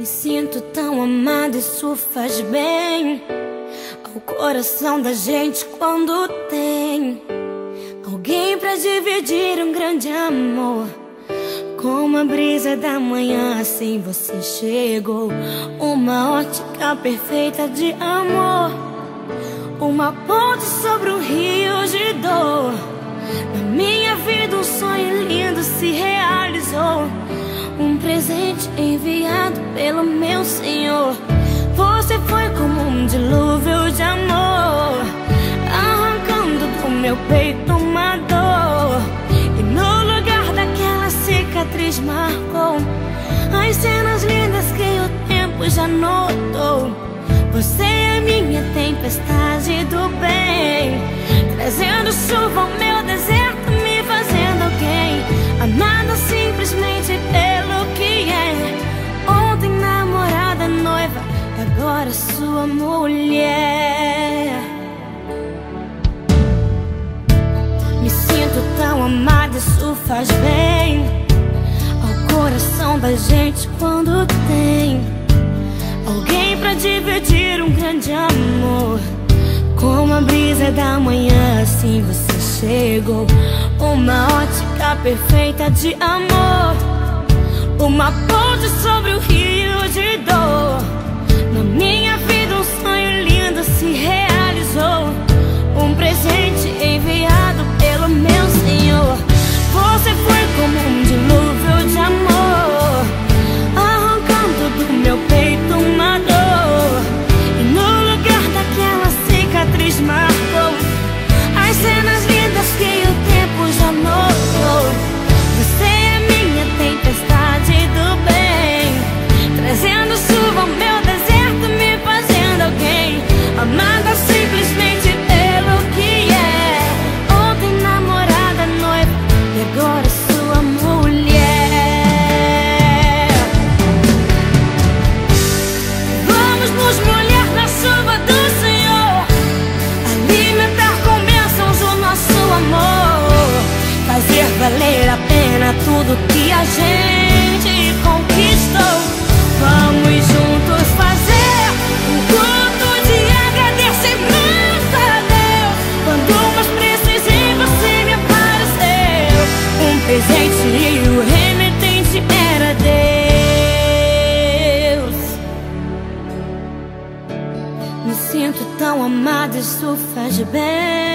Me sinto tão amada, isso faz bem ao coração da gente quando tem alguém pra dividir um grande amor. Como a brisa da manhã, assim você chegou. Uma ótica perfeita de amor, uma ponte sobre um rio de dor. Na minha vida um sonho lindo se realizou, um presente enviado pelo meu Senhor. Você foi como um dilúvio de amor, arrancando do meu peito uma dor. E no lugar daquela cicatriz marcou as cenas lindas que o tempo já notou. Você é minha tempestade do bem, trazendo chuva ao meu deserto, me fazendo alguém, amada simplesmente pelo que é. Ontem namorada, noiva, agora sua mulher. Me sinto tão amada, isso faz bem ao coração da gente quando tem alguém pra dividir um grande amor. Como a brisa da manhã, assim você chegou. Uma ótica perfeita de amor, uma ponte sobre o rio de dor. Na minha vida um sonho lindo se realizou, um presente enviado pelo meu Senhor. Você foi como um dilúvio de amor, arrancando do meu peito uma dor. E no lugar daquela cicatriz marcou as cenas lindas que o tempo já notou. Você é minha tempestade do bem, trazendo chuva ao meu deserto, me fazendo alguém, amada simplesmente pelo que é. Ontem namorada, noiva, e agora sua mulher. Vamos nos molhar na chuva do Senhor, alimentar com bênçãos o nosso amor, fazer valer a pena tudo que a gente conquistou. Vamos juntos fazer um culto de agradecimento a Deus. Quando mais precisei você me apareceu, um presente e o remetente era Deus. Me sinto tão amada, isso faz bem